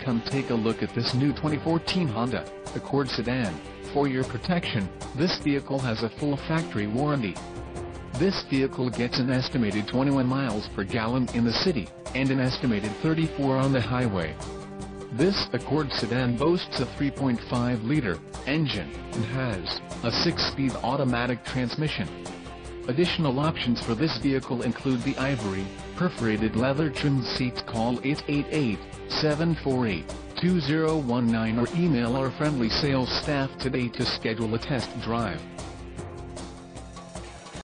Come take a look at this new 2014 Honda Accord sedan. For your protection, this vehicle has a full factory warranty. This vehicle gets an estimated 21 miles per gallon in the city, and an estimated 34 on the highway. This Accord sedan boasts a 3.5-liter engine, and has a 6-speed automatic transmission. Additional options for this vehicle include the ivory, perforated leather-trimmed seats. Call 888-748-2019 or email our friendly sales staff today to schedule a test drive.